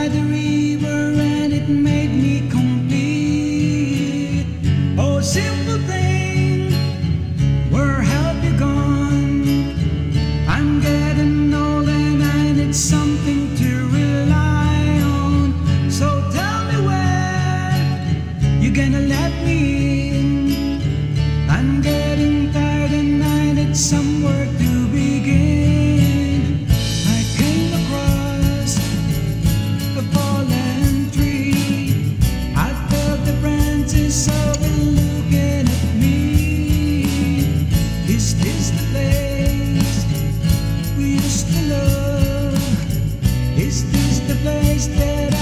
by the river and it made me complete. Oh, simple thing, where have you gone? I'm getting old and I need something to rely on. So tell me where you gonna let me in. I'm getting tired and I need somewhere to begin. I came across a fallen tree. I felt the branches of it looking at me. Is this the place we used to love? Is this the place that I